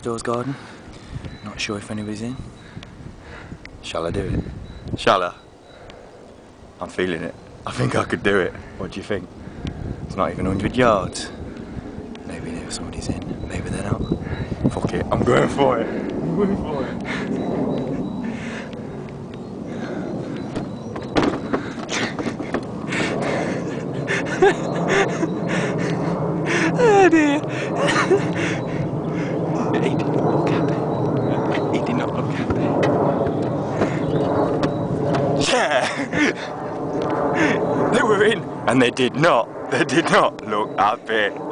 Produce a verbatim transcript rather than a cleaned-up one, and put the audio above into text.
doors garden. Not sure if anybody's in. Shall I do it? Shall I? I'm feeling it. I think I could do it. What do you think? It's not even one hundred yards. Maybe if somebody's in, maybe they're not. Fuck it, I'm going for it. I'm going for it. Oh dear. He did not look happy. He did not look happy. Yeah! They were in, and they did not. They did not look happy.